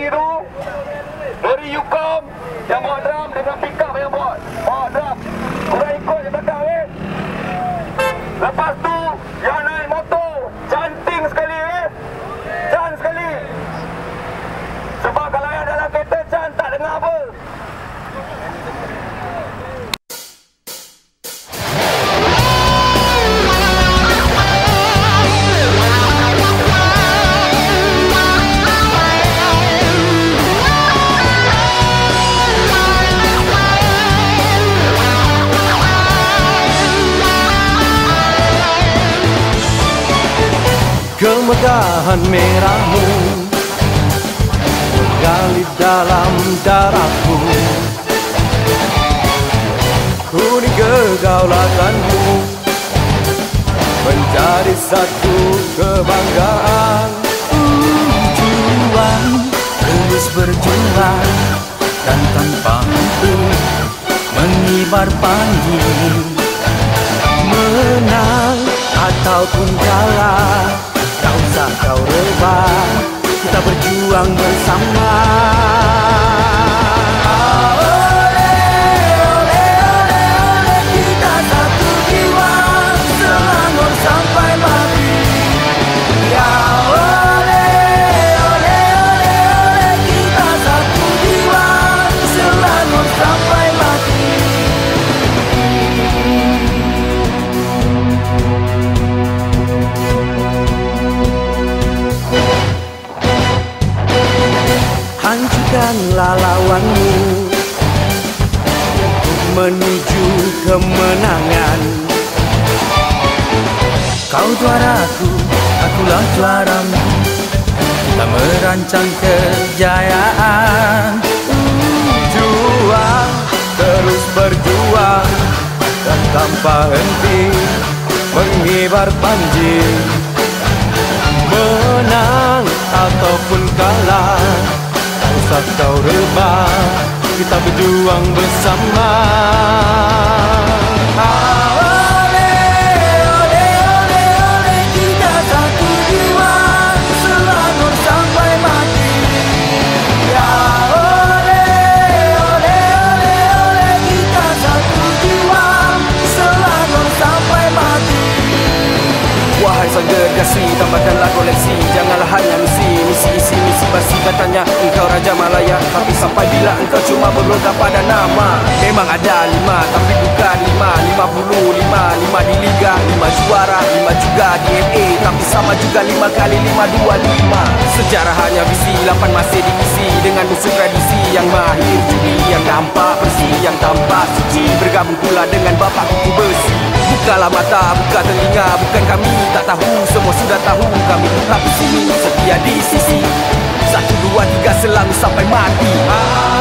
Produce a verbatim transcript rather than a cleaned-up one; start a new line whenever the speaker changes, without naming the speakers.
tu dari Yukom yang bawa drum dengan pick up yang bawa bawa drum. Korang ikut je belakang eh. Lepas tu yang naik motor cantik sekali eh. Can sekali. Sebab kalau yang dalam kereta Can tak dengar apa.
Kemegahan merahmu mengalir dalam darahku, kuning kegaulakanmu menjadi satu kebanggaan. Tujuan terus berjuang dan tanpa henti mengibar panji, menang ataupun kalah. Tak usah kau rebah, kita berjuang bersama. Oleh, oleh, oleh, oleh, kita satu jiwa, Selangor sampai mati. Ya oleh, oleh, oleh, oleh, kita satu jiwa, Selangor sampai mati. Hancurkanlah lawanmu untuk menuju kemenangan. Kau juaraku, akulah juaramu, kita merancang kejayaan. Juang, terus berjuang dan tanpa henti mengibar panji, menang ataupun kalah. Tak usah kau rebah, kita berjuang bersama. Oleh, oleh, oleh, oleh, kita satu jiwa, Selangor sampai mati. Ya oleh, oleh, oleh, oleh, kita satu jiwa, Selangor sampai mati. Wahai sang gergasi, tambahkanlah koleksi, janganlah hanya misi, misi isi misi basi. Katanya engkau Raja Malaya, tapi sampai bila engkau cuma berontak pada nama. Memang ada lima, tapi bukan lima. Lima puluh lima, lima di Liga, lima juara, lima juga di F A. Tapi sama juga lima kali lima, dua, lima. Sejarah hanya visi, lapan masih diisi dengan musuh tradisi yang mahir judi, yang nampak bersih, yang tampak suci. Bergabung pula dengan bapak kuku besi. Bukalah mata, buka telinga, bukan kami tak tahu, semua sudah tahu. Kami tetap di sini, setia di sisi. Satu, dua, tiga, selalu sampai mati.